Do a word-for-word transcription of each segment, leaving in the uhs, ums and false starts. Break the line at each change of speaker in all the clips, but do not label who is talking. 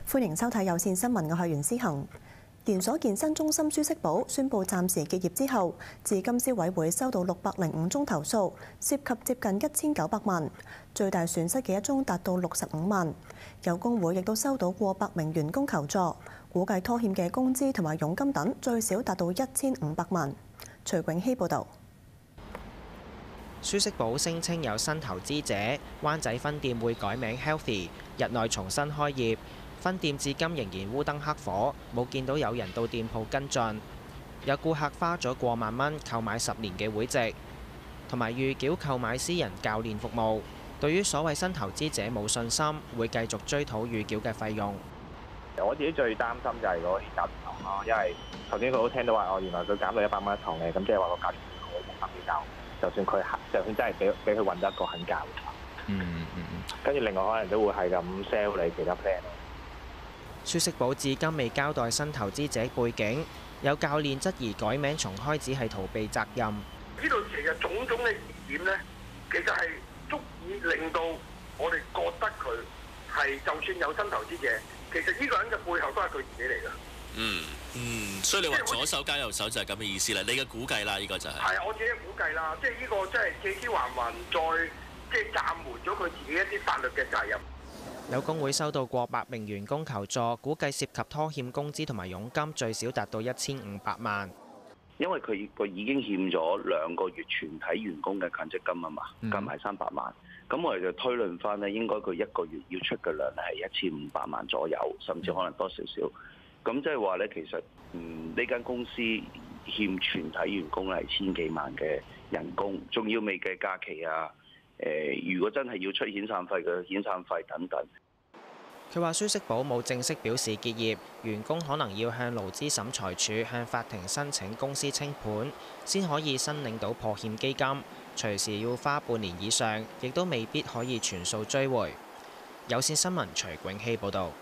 歡迎收睇有線新聞，我係袁思恒。連鎖健身中心舒適寶宣布暫時結業之後，至今消委會收到六百零五宗投訴，涉及接近一千九百萬，最大損失嘅一宗達到六十五萬。有工會亦都收到過百名員工求助，估計拖欠嘅工資同埋佣金等最少達到一千五百萬。徐永熙報導。
舒適寶聲稱有新投資者，灣仔分店會改名 Healthy， 日內重新開業。分店至今仍然烏燈黑火，冇見到有人到店鋪跟進。有顧客花咗過萬蚊購買十年嘅會籍，同埋預繳購買私人教練服務。對於所謂新投資者冇信心，會繼續追討預繳嘅費用。
我自己最擔心就係嗰啲教練堂咯，因為頭先佢都聽到話，哦原來佢減到一百蚊一堂嘅，咁即係話個教練好冇心機教，就算佢就算真係俾俾佢揾到一個肯教嘅。嗯嗯嗯。跟住另外可能都會係咁 sell 你其他 plan 咯。
舒適寶至今未交代新投資者背景，有教練質疑改名重開只係逃避責任。
呢度其實種種嘅疑點呢，其實係足以令到我哋覺得佢係就算有新投資者，其實呢個人嘅背後都係佢自己嚟㗎。
嗯嗯，所以你話左手加右手就係咁嘅意思啦。你嘅估計啦，呢、呢個就係、是。係
我自己嘅估計啦，即係呢個即係借屍還魂，再即係暫緩咗佢自己一啲法律嘅責任。
有工會收到過百名員工求助，估計涉及拖欠工資同埋佣金最少達到一千五百萬。
因為佢個已經欠咗兩個月全體員工嘅強積金啊嘛，加埋三百萬。咁我哋就推論翻呢，應該佢一個月要出嘅糧係一千五百萬左右，甚至可能多少少。咁即係話呢，其實嗯呢間公司欠全體員工係千幾萬嘅人工，仲要未計假期啊。誒，如果真係要出遣散費嘅遣散費等等，
佢話舒適寶冇正式表示結業，員工可能要向勞資審裁處向法庭申請公司清盤，先可以申領到破欠基金，隨時要花半年以上，亦都未必可以全數追回。有線新聞徐永熙報導。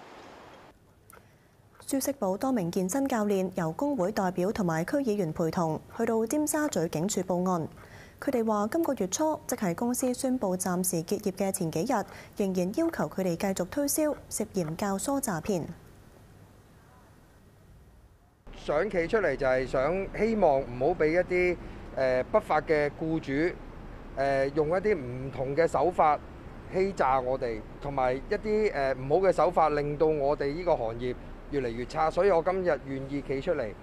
舒適寶多名健身教練由工會代表同埋區議員陪同去到尖沙咀警署報案。佢哋話：今個月初，即係公司宣布暫時結業嘅前幾日，仍然要求佢哋繼續推銷，涉嫌教唆詐騙。
想企出嚟就係想希望唔好俾一啲誒不法嘅僱主誒用一啲唔同嘅手法欺詐我哋，同埋一啲誒唔好嘅手法令到我哋呢個行業越嚟越差。所以我今日願意企出嚟。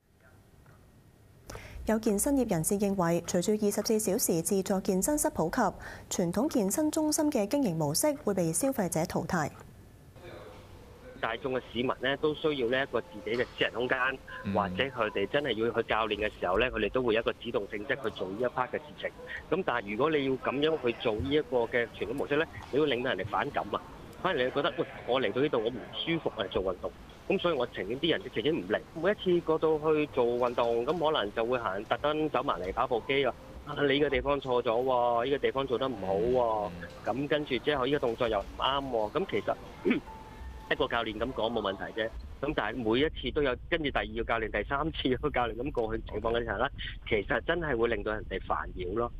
有健身業人士認為，隨住二十四小時自助健身室普及，傳統健身中心嘅經營模式會被消費者淘汰。
大眾嘅市民呢都需要呢一個自己嘅私人空間，嗯、或者佢哋真係要去教練嘅時候呢，佢哋都會有一個主動性質去做呢一 part 嘅事情。咁但係如果你要咁樣去做呢一個嘅傳統模式呢，你會令到人哋反感啊！反而你覺得喂，我嚟到呢度我唔舒服啊，做運動。咁所以我情願啲人直情唔嚟，每一次過到去做運動，咁可能就會行特登走埋嚟跑步機啊！你嘅地方錯咗喎，呢個地方做得唔好喎，咁跟住之後呢個動作又唔啱喎，咁其實一個教練咁講冇問題啫。咁但係每一次都有跟住第二個教練、第三次個教練咁過去情況嘅時候咧，其實真係會令到人哋煩擾咯。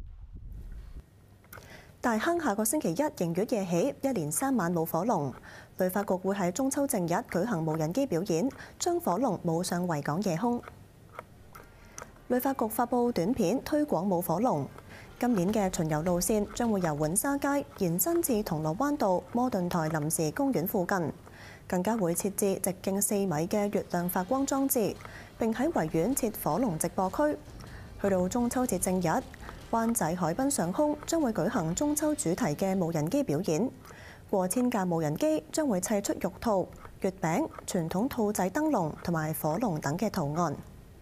大坑下個星期一迎月夜起，一連三晚舞火龍。旅發局會喺中秋正日舉行無人機表演，將火龍舞上維港夜空。旅發局發布短片推廣舞火龍。今年嘅巡遊路線將會由浣紗街延伸至銅鑼灣道摩頓台臨時公園附近，更加會設置直徑四米嘅月亮發光裝置，並喺維園設火龍直播區。去到中秋節正日，灣仔海濱上空將會舉行中秋主題嘅無人機表演，過千架無人機將會砌出肉兔、月餅、傳統兔仔燈籠同埋火龍等嘅圖案。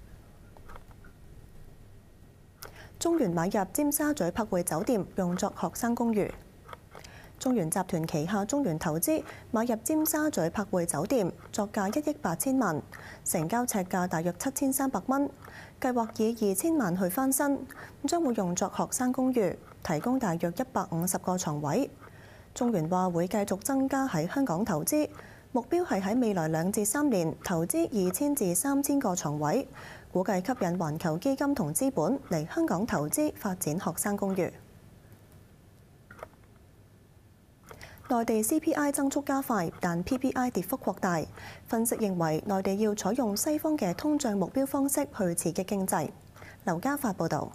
中原買入尖沙咀柏匯酒店用作學生公寓。中原集團旗下中原投資買入尖沙咀柏匯酒店，作價一億八千萬，成交尺價大約七千三百蚊。計劃以二千萬去翻新，將會用作學生公寓，提供大約一百五十個床位。中原話會繼續增加喺香港投資，目標係喺未來兩至三年投資二千至三千個床位，估計吸引環球基金同資本嚟香港投資發展學生公寓。 內地 C P I 增速加快，但 P P I 跌幅擴大。分析認為，內地要採用西方嘅通脹目標方式去刺激經濟。劉家發報導。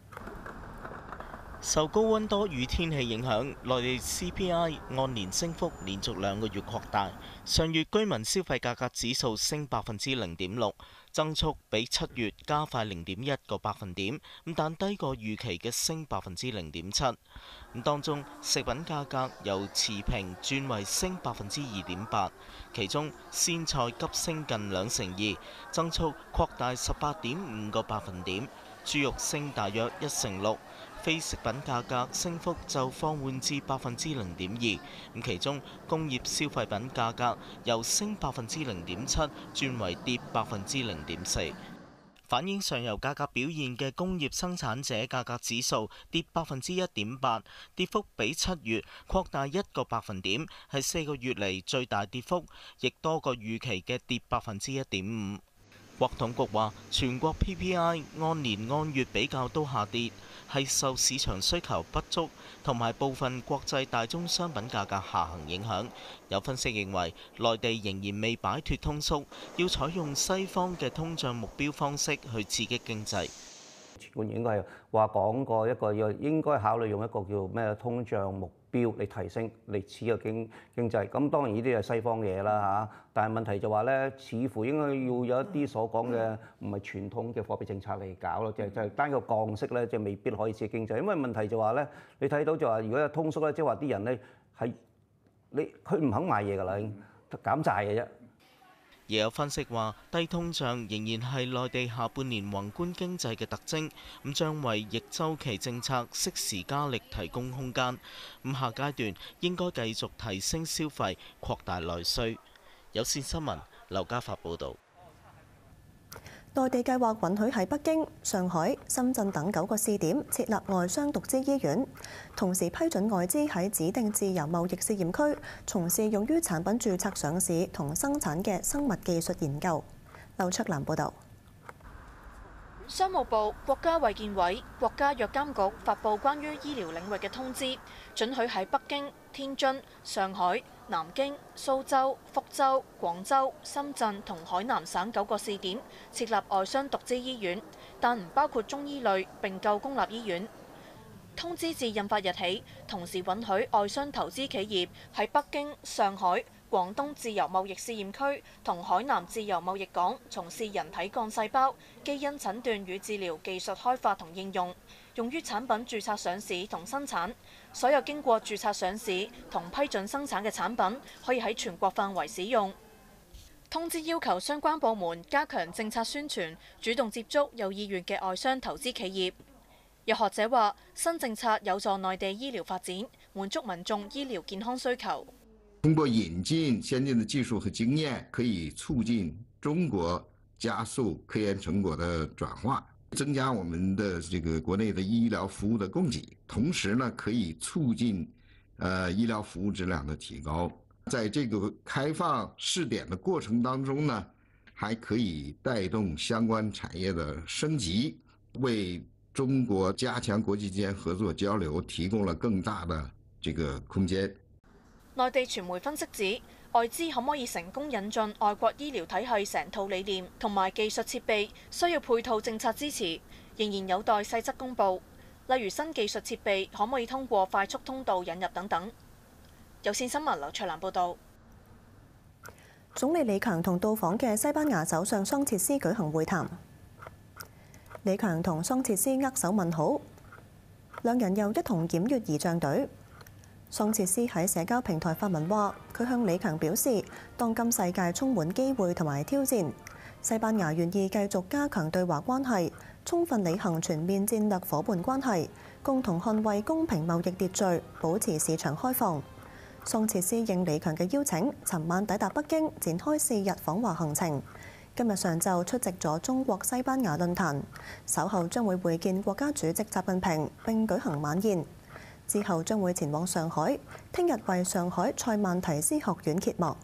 受高溫多雨天氣影響，內地 C P I 按年升幅連續兩個月擴大。上月居民消費價格指數升百分之零點六，增速比七月加快零點一個百分點，咁但低過預期嘅升百分之零點七。咁當中食品價格由持平轉為升百分之二點八，其中鮮菜急升近兩成二，增速擴大十八點五個百分點，豬肉升大約一成六。非食品價格升幅就放緩至百分之零點二，咁其中工業消費品價格由升百分之零點七轉為跌百分之零點四。反映上游價格表現嘅工業生產者價格指數跌百分之一點八，跌幅比七月擴大一個百分點，係四個月嚟最大跌幅，亦多過預期嘅跌百分之一點五。國統局話，全國 P P I 按年按月比較都下跌，係受市場需求不足同埋部分國際大宗商品價格下行影響。有分析認為，內地仍然未擺脱通縮，要採用西方嘅通脹目標方式去刺激經濟。
前官員應該係話講過一個要應該考慮用一個叫咩通脹目標嚟提升嚟刺激經經濟。咁當然呢啲係西方嘢啦嚇，但係問題就話咧，似乎應該要有一啲所講嘅唔係傳統嘅貨幣政策嚟搞咯，就係就係單個降息咧，就未必可以刺激經濟。因為問題就話咧，你睇到就話如果有通縮咧，即係話啲人咧係你佢唔肯買嘢㗎啦，減債嘅啫。
亦有分析話，低通脹仍然係內地下半年宏觀經濟嘅特徵，咁將為逆週期政策適時加力提供空間。咁下階段應該繼續提升消費，擴大內需。有線新聞劉家發報導。
內地計劃允許喺北京、上海、深圳等九個試點設立外商獨資醫院，同時批准外資喺指定自由貿易試驗區從事用於產品註冊上市同生產嘅生物技術研究。劉卓蘭報導。
商務部、國家衛健委、國家藥監局發布關於醫療領域嘅通知，准許喺北京、天津、上海、南京、蘇州、福州、廣州、深圳同海南省九個試點設立外商獨資醫院，但唔包括中醫類並購公立醫院。通知自印發日起，同時允許外商投資企業喺北京、上海、廣東自由貿易試驗區同海南自由貿易港從事人體幹細胞、基因診斷與治療技術開發同應用，用於產品註冊上市同生產。所有經過註冊上市同批准生產嘅產品，可以喺全國範圍使用。通知要求相關部門加強政策宣傳，主動接觸有意願嘅外商投資企業。有學者話，新政策有助內地醫療發展，滿足民眾醫療健康需求。
通過引進先進的技術和經驗，可以促進中國加速科研成果的轉化，增加我們的這個國內的醫療服務的供給，同時呢，可以促進呃醫療服務質量的提高。在這個開放試點的過程當中呢，還可以帶動相關產業的升級，為中國加強國際間合作交流提供了更大的這個空間。
內地傳媒分析指，外資可唔可以成功引進外國醫療體系成套理念同埋技術設備，需要配套政策支持，仍然有待細則公佈。例如新技術設備可唔可以通過快速通道引入等等。有線新聞劉卓蘭報導。總理李強同到訪嘅西班牙首相桑切斯舉行會談。李強同桑切斯握手問好，兩人又一同檢閱儀仗隊。桑切斯喺社交平台發文話，佢向李強表示，當今世界充滿機會同埋挑戰，西班牙願意繼續加強對華關係，充分履行全面戰略夥伴關係，共同捍衛公平貿易秩序，保持市場開放。桑切斯應李強嘅邀請，尋晚抵達北京，展開四日訪華行程。今日上晝出席咗中國西班牙論壇，稍後將會會見國家主席習近平並舉行晚宴，之後將會前往上海，聽日為上海塞萬提斯學院揭幕。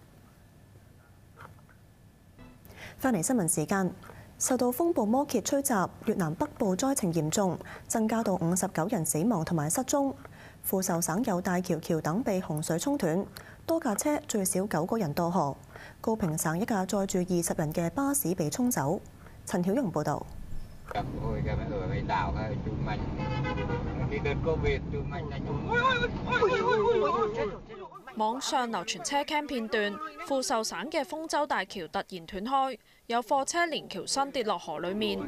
翻嚟新聞時間，受到風暴摩羯吹襲，越南北部災情嚴重，增加到五十九人死亡同埋失蹤。
富秀省有大橋橋等被洪水沖斷，多架車最少九個人墮河。高平省一架載住二十人嘅巴士被沖走。陳曉容報導。
網上流傳車 cam 片段，富秀省嘅豐州大橋突然斷開，有貨車連橋身跌落河裡面。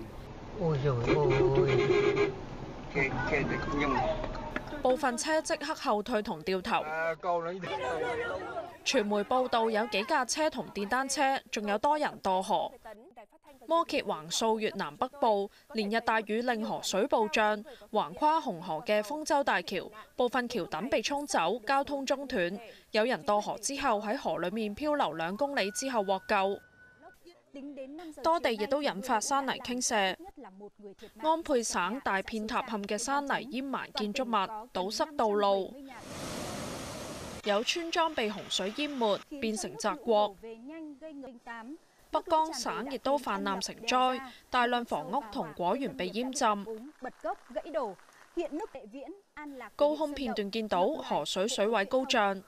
部分車即刻後退同掉頭。傳媒報道有幾架車同電單車，仲有多人墮河。摩羯橫掃越南北部，連日大雨令河水暴漲，橫跨紅河嘅豐州大橋部分橋墩被沖走，交通中斷。有人墮河之後喺河裡面漂流兩公里之後獲救。多地亦都引發山泥傾瀉，安倍省大片塌陷嘅山泥淹埋建築物，堵塞道路，有村莊被洪水淹沒，變成澤國。北江省亦都泛濫成災，大量房屋同果園被淹浸。高空片段見到河水水位高漲。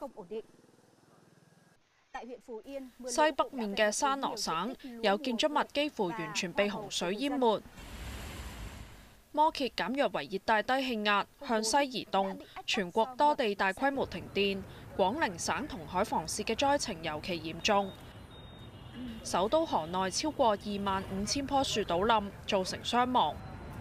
西北面嘅山羅省有建築物幾乎完全被洪水淹沒。摩羯減弱為熱帶低氣壓，向西移動，全國多地大規模停電。廣寧省同海防市嘅災情尤其嚴重。首都河內超過二萬五千棵樹倒冧，造成傷亡。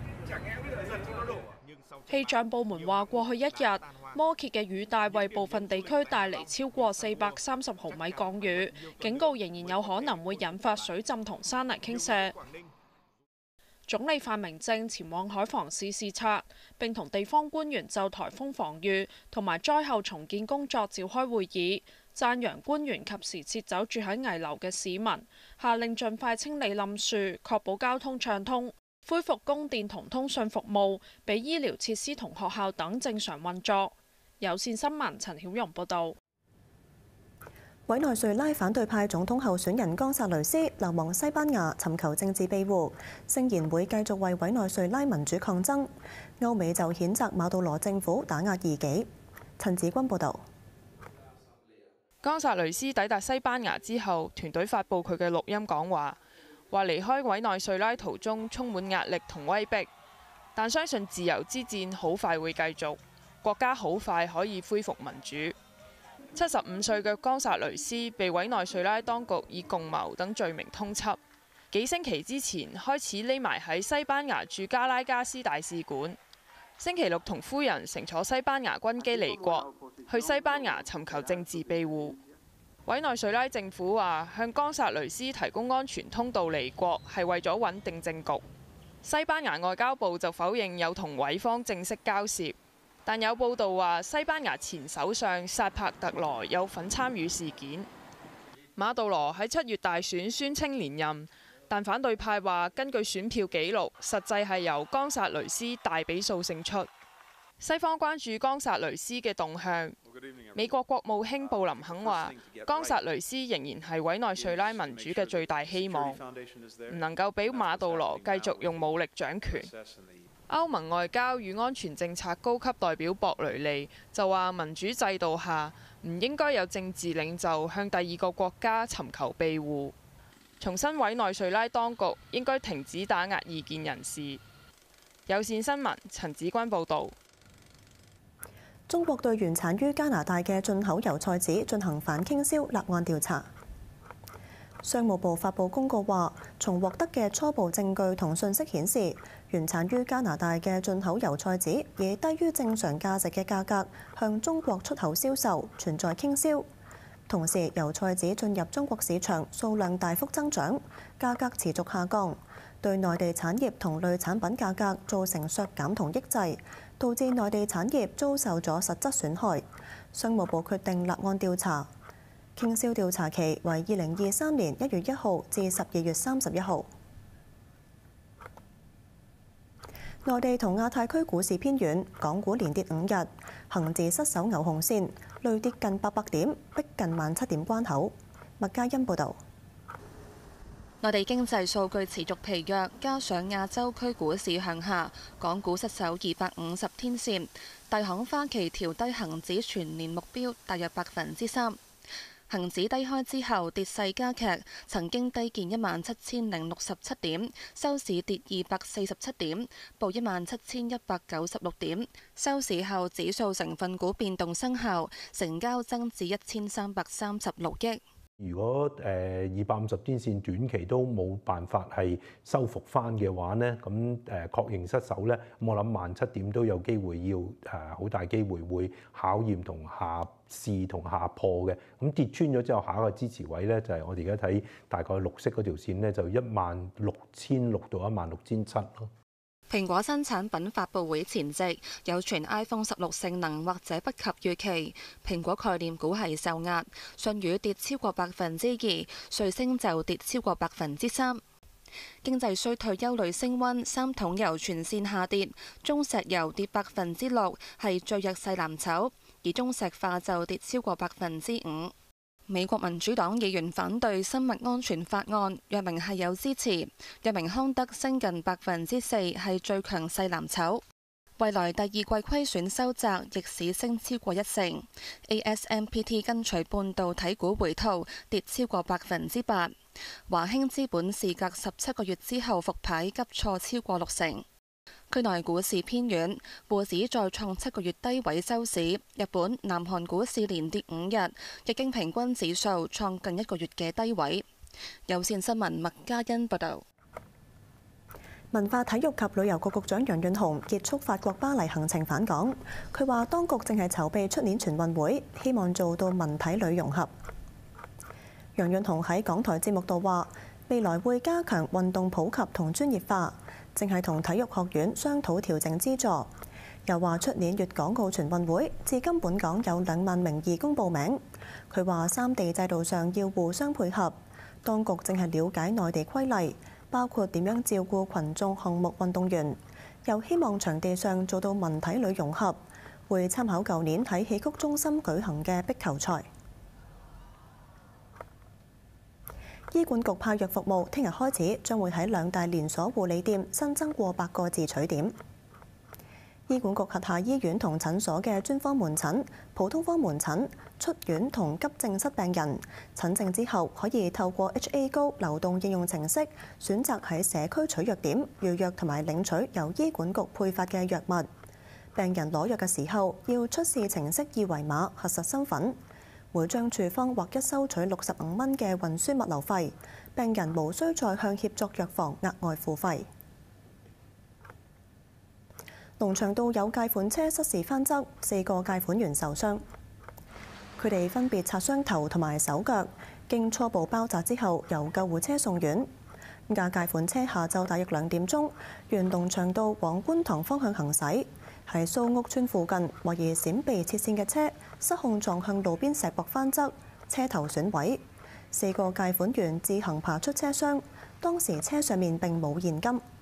氣象部門話，過去一日摩羯嘅雨帶為部分地區帶嚟超過四百三十毫米降雨，警告仍然有可能會引發水浸同山泥傾瀉。總理范明政前往海防市視察，並同地方官員就颱風防禦同埋災後重建工作召開會議，讚揚官員及時撤走住喺危樓嘅市民，下令盡快清理冧樹，確保交通暢通，恢復供電同通訊服務，俾醫療設施同學校等正常運作。有線新聞陳曉容報導。
委內瑞拉反對派總統候選人岡薩雷斯流亡西班牙尋求政治庇護，聲言會繼續為委內瑞拉民主抗爭。歐美就譴責馬杜羅政府打壓異己。陳子君報導。
岡薩雷斯抵達西班牙之後，團隊發布佢嘅錄音講話，話離開委內瑞拉途中充滿壓力同威逼，但相信自由之戰好快會繼續，國家好快可以恢復民主。七十五歲嘅岡薩雷斯被委內瑞拉當局以共謀等罪名通緝，幾星期之前開始匿埋喺西班牙駐加拉加斯大使館。星期六同夫人乘坐西班牙軍機離國，去西班牙尋求政治庇護。委內瑞拉政府話向岡薩雷斯提供安全通道離國係為咗穩定政局。西班牙外交部就否認有同委方正式交涉。但有報道話，西班牙前首相薩帕特羅有份參與事件。馬杜羅喺七月大選宣稱連任，但反對派話根據選票記錄，實際係由岡薩雷斯大比數勝出。西方關注岡薩雷斯嘅動向。美國國務卿布林肯話，岡薩雷斯仍然係委內瑞拉民主嘅最大希望，唔能夠俾馬杜羅繼續用武力掌權。歐盟外交與安全政策高級代表博雷利就話：民主制度下唔應該有政治領袖向第二個國家尋求庇護，重申委內瑞拉當局應該停止打壓異見人士。有線新聞陳子君報導。
中國對原產於加拿大嘅進口油菜籽進行反傾銷立案調查。商務部發布公告話，從獲得嘅初步證據同信息顯示，原產於加拿大嘅進口油菜籽以低於正常價值嘅價格向中國出口銷售，存在傾銷。同時，油菜籽進入中國市場數量大幅增長，價格持續下降，對內地產業同類產品價格造成削減同抑制，導致內地產業遭受咗實質損害。商務部決定立案調查。傾銷調查期為二零二三年一月一號至十二月三十一號。內地同亞太區股市偏軟，港股連跌五日，恒指失守牛熊線，累跌近八百點，逼近萬七點關口。麥嘉欣報導。
內地經濟數據持續疲弱，加上亞洲區股市向下，港股失守二百五十天線。大行花旗調低恒指全年目標大約百分之三。恒指低開之後跌勢加劇，曾經低見一萬七千零六十七點，收市跌二百四十七點，報一萬七千一百九十六點。收市後指數成分股變動生效，成交增至一千三百三十六億。
如果誒二百五十天線短期都冇辦法係收復翻嘅話咧，咁誒確認失守咧，咁我諗萬七點都有機會要誒好大機會會考驗同下試同下破嘅。咁跌穿咗之後，下一個支持位咧就係我哋而家睇大概綠色嗰條線咧，就一萬六千六到一萬六千七咯。
蘋果新產品發布會前夕，有傳 iPhone 十六性能或者不及預期，蘋果概念股係受壓，舜宇跌超過百分之二，瑞聲就跌超過百分之三。經濟衰退憂慮升溫，三桶油全線下跌，中石油跌百分之六，係最弱勢藍籌，而中石化就跌超過百分之五。美國民主黨議員反對生物安全法案，藥明係有支持，藥明康德升近百分之四，係最強勢藍籌。未來第二季虧損收窄，逆市升超過一成。A S M P T 跟隨半導體股回吐，跌超過百分之八。華興資本事隔十七個月之後復牌，急挫超過六成。區內股市偏軟，滬指再創七個月低位收市。日本、南韓股市連跌五日，日經平均指數創近一個月嘅低位。有線新聞麥嘉欣報道。
文化體育及旅遊局局長楊潤雄結束法國巴黎行程返港，佢話當局正係籌備出年全運會，希望做到文體旅融合。楊潤雄喺港台節目度話，未來會加強運動普及同專業化。正係同體育學院商討調整資助，又話出年粵港澳全運會，至今本港有兩萬名義工報名。佢話三地制度上要互相配合，當局正係了解內地規例，包括點樣照顧群眾項目運動員，又希望場地上做到文體旅融合，會參考舊年喺戲曲中心舉行嘅壁球賽。醫管局派藥服務聽日開始將會喺兩大連鎖護理店新增過百個自取點。醫管局轄下醫院同診所嘅專科門診、普通科門診、出院同急症室病人診症之後，可以透過 H A 高流動應用程式選擇喺社區取藥點預約同埋領取由醫管局配發嘅藥物。病人攞藥嘅時候要出示程式二維碼核實身份。會將處方劃一收取六十五蚊嘅運輸物流費，病人無需再向協作藥房額外付費。龍翔道有介款車失事翻側，四個介款員受傷，佢哋分別擦傷頭同埋手腳，經初步包紮之後由救護車送院。架介款車下晝大約兩點鐘沿龍翔道往觀塘方向行駛，喺蘇屋村附近懷疑閃避切線嘅車失控撞向路邊石壆翻側，車頭損毀。四個介款員自行爬出車廂，當時車上面並冇現金。